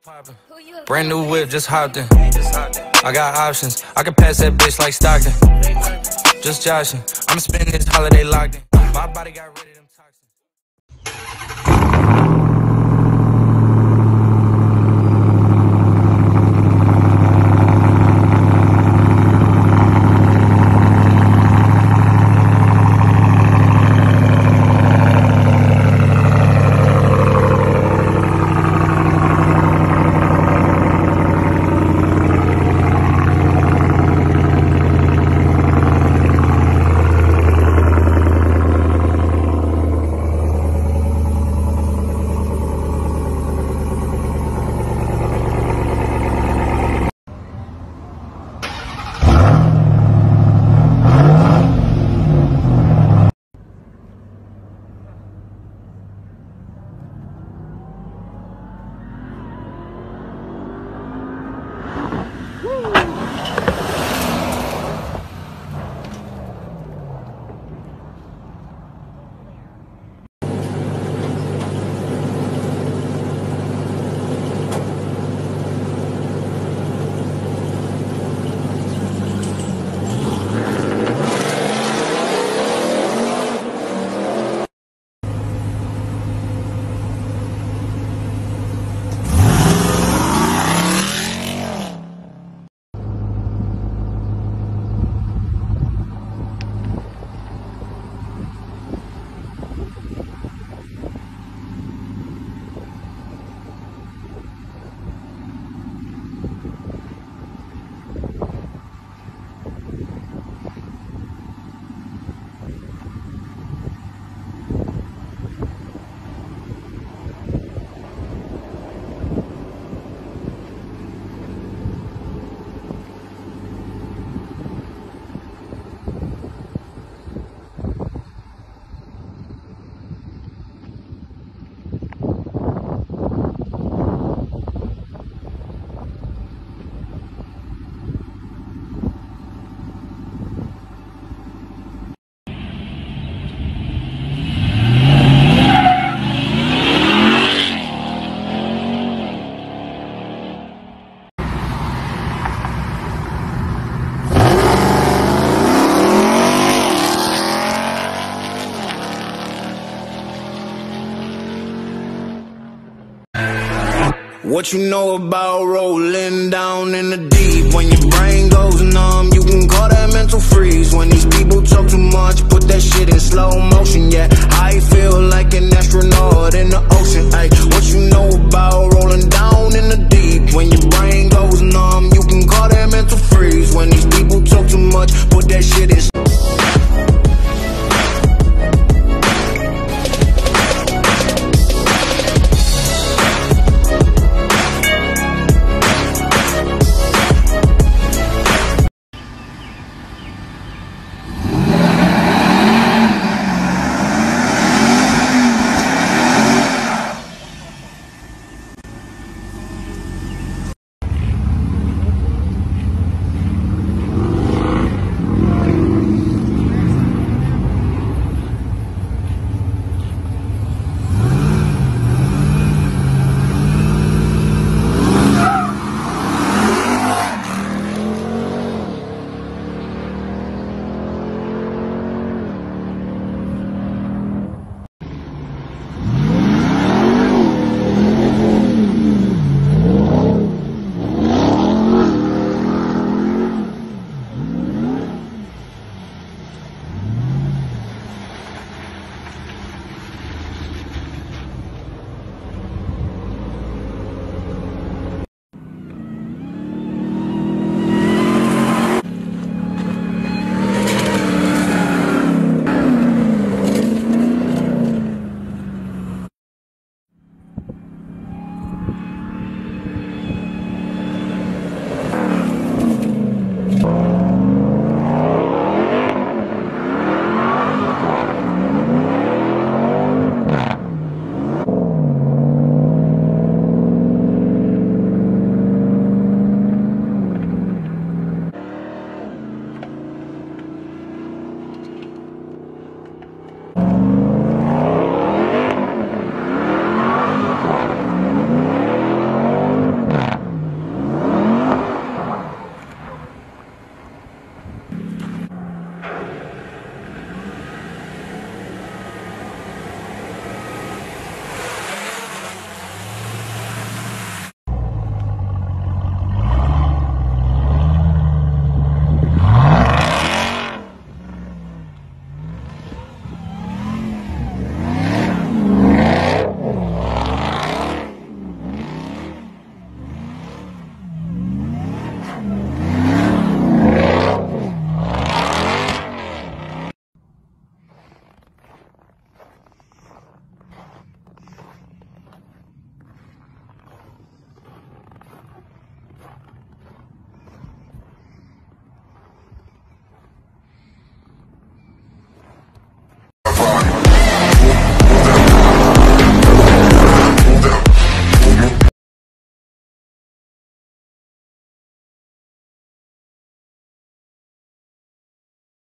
Poppin'. Brand new whip, just hopped in. I got options, I can pass that bitch like Stockton. Just joshing, I'ma spend this holiday locked in. My body got rid of them toxins. What you know about rolling down in the deep? When your brain goes numb, you can call that mental freeze. When these people talk too much, put that shit in slow motion. Yeah, I feel like an astronaut in the ocean. Ay, what you know about rolling down